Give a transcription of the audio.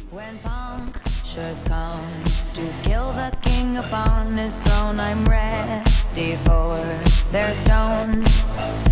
When punctures come to kill the king upon his throne, I'm ready for their stones.